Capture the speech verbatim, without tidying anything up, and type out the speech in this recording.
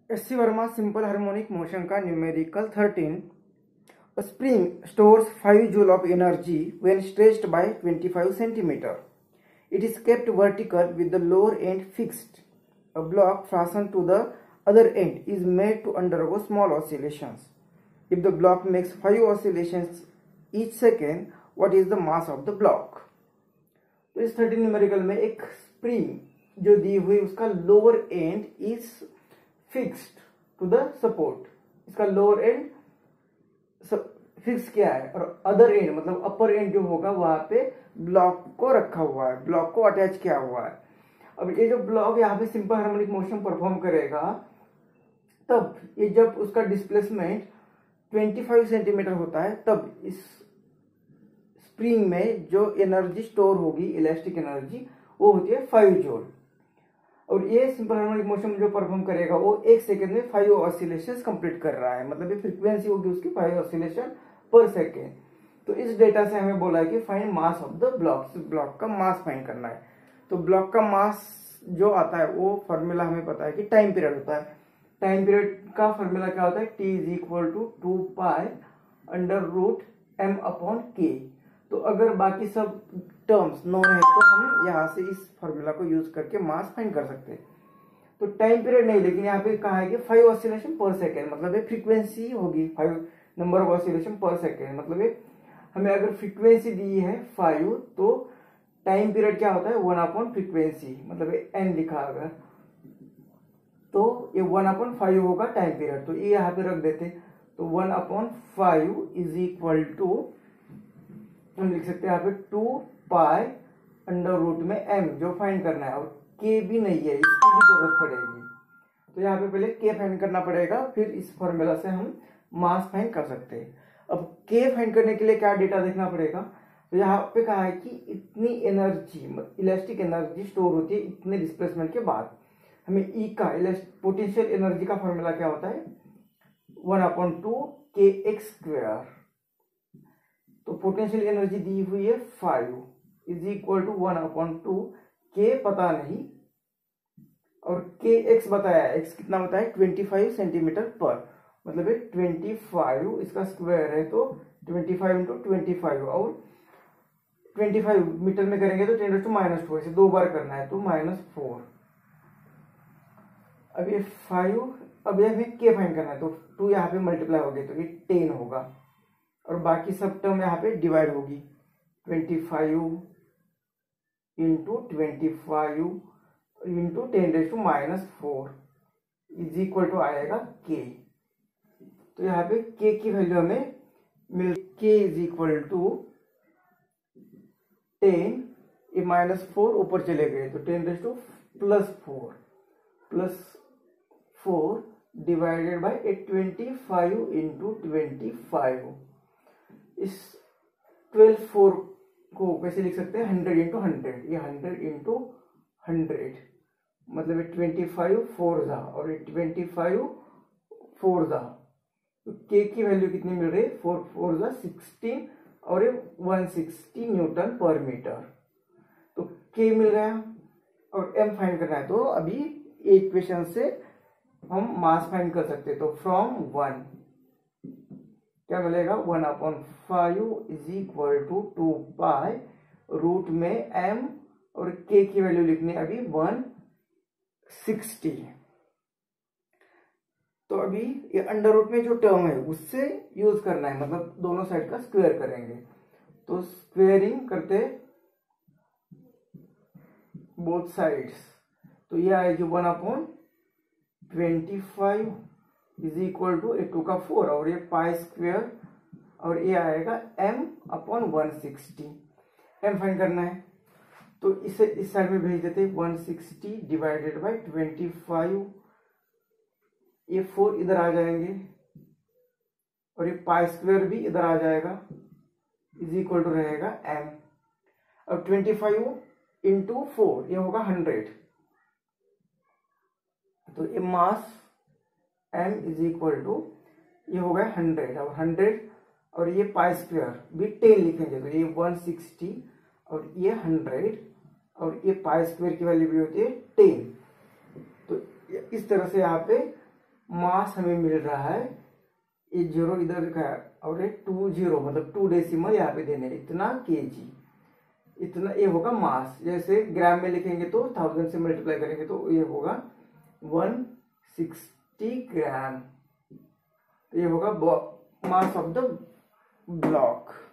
S C Verma simple harmonic motion का numerical thirteen. A spring stores five joule of energy when stretched by twenty-five centimeter. It is kept vertical with the lower end fixed. A block fastened to the other end is made to undergo small oscillations. If the block makes five oscillations each second, what is the mass of the block? तो इस thirteen numerical में एक spring जो दी हुई उसका lower end is fixed to the support. इसका lower end fix किया है और अदर एंड मतलब अपर एंड जो होगा वहां पे ब्लॉक को रखा हुआ है, ब्लॉक को अटैच किया हुआ है. अब ये जो ब्लॉक यहाँ पे सिंपल हार्मोनिक मोशन परफॉर्म करेगा तब ये जब उसका डिस्प्लेसमेंट पच्चीस सेंटीमीटर होता है तब इस स्प्रिंग में जो एनर्जी स्टोर होगी, इलास्टिक एनर्जी, वो होती है फाइव जूल. और ये सिंपल हार्मोनिक मोशन जो परफॉर्म करेगा वो एक सेकंड में फाइव ऑसिलेशंस कंप्लीट कर रहा है. मतलब ये फ्रीक्वेंसी होगी उसकी फाइव ऑसिलेशन पर सेकेंड. तो इस डेटा से हमें बोला है कि find mass of the block. Block का मास फाइंड करना है. तो ब्लॉक का मास जो आता है वो फॉर्मूला हमें पता है कि टाइम पीरियड होता है. टाइम पीरियड का फॉर्मूला क्या होता है? T is equal to two pi under root M upon K. तो अगर बाकी सब टर्म्स नोन है तो हम यहाँ से इस फॉर्मूला को यूज करके मास फाइंड कर सकते हैं. तो टाइम पीरियड नहीं, लेकिन यहाँ पे कहा है कि फाइव ऑसिलेशन पर सेकेंड, मतलब ये फ्रीक्वेंसी होगी five number of oscillation per second. मतलब ये हमें अगर फ्रीक्वेंसी दी है फाइव तो टाइम पीरियड क्या होता है? वन अपॉन फ्रीक्वेंसी, मतलब ये एन लिखा अगर तो ये वन अपॉन फाइव होगा टाइम पीरियड. तो ये यहाँ पे रख देते. तो one upon five is equal to हम लिख सकते हैं यहाँ पे टू पाई अंडर रूट में एम जो फाइंड करना है. और के भी नहीं है, इसकी भी जरूरत पड़ेगी. तो यहाँ पे पहले के फाइंड करना पड़ेगा, फिर इस फॉर्मूला से हम मास फाइंड कर सकते हैं. अब के फाइंड करने के लिए क्या डेटा देखना पड़ेगा? तो यहाँ पे कहा है कि इतनी एनर्जी, इलास्टिक एनर्जी स्टोर होती है इतने डिस्प्लेसमेंट के बाद. हमें ई का पोटेंशियल एनर्जी का फॉर्मूला क्या होता है? One upon two K X square. तो पोटेंशियल एनर्जी दी हुई है five is equal to one upon two K पता नहीं और के एक्स बताया है. एक्स कितना बताया? ट्वेंटी फाइव सेंटीमीटर पर, मतलब ये ट्वेंटी फाइव इसका स्क्वायर है तो twenty five into twenty five और ट्वेंटी फाइव मीटर में करेंगे तो टेन टू माइनस फोर, इसे दो बार करना है तो माइनस फोर. अब ये फाइव, अब ये हमें के फाइंड करना है तो टू यहाँ पे मल्टीप्लाई हो गई तो ये टेन होगा और बाकी सब टर्म यहाँ पे डिवाइड होगी. Twenty five into twenty five into ten raise to minus four is equal to आएगा के. तो यहाँ पे के की वैल्यू हमें मिल K is equal to ten, ये माइनस फोर ऊपर चले गए तो ten raise to plus four plus four divided by twenty five into twenty five. इस ट्वेल्व फोर को कैसे लिख सकते हैं? Hundred into hundred. ये हंड्रेड इंटू हंड्रेड मतलब ये ट्वेंटी फाइव फोर जा और ये ट्वेंटी फाइव फोर जा. तो के की वैल्यू कितनी मिल रही है? फोर फोर जा सिक्सटीन और ये one sixty newton per meter. तो के मिल गया और एम फाइंड करना है. तो अभी इक्वेशन से हम मास फाइंड कर सकते हैं. तो फ्रॉम वन क्या मिलेगा? One upon five is equal to two pi root में एम और के की वैल्यू लिखनी है अभी वन सिक्सटी. तो अभी ये अंडर रूट में जो टर्म है उससे यूज करना है, मतलब दोनों साइड का स्क्वायर करेंगे. तो स्क्वेयरिंग करते बोथ साइड्स तो ये आएगी one upon twenty five is equal to A two का फोर और ये पाई स्क्वेयर और ये आएगा m upon one sixty. m find करना है तो इसे इस साइड में भेज देते. One sixty divided by twenty five, ये फोर इधर आ जाएंगे और ये पाई स्क्वेयर भी इधर आ जाएगा इज इक्वल टू रहेगा m. अब ट्वेंटी फाइव इंटू फोर ये होगा हंड्रेड. तो ये mass m is equal to ये हो गया हंड्रेड और हंड्रेड और ये पाई स्क्वायर भी टेन लिखेंगे तो ये वन सिक्सटी और ये हंड्रेड और ये पाई स्क्वायर की वैल्यू भी होती है टेन. तो इस तरह से यहाँ पे मास हमें मिल रहा है, ये जीरो इधर लिखा है और ये टू जीरो मतलब टू डेसिमल यहाँ पे देने, इतना केजी, इतना ये होगा मास। जैसे ग्राम में लिखेंगे तो थाउजेंड से मल्टीप्लाई करेंगे तो ये होगा वन सिक्सटी ग्राम, ये होगा मास ऑफ द ब्लॉक।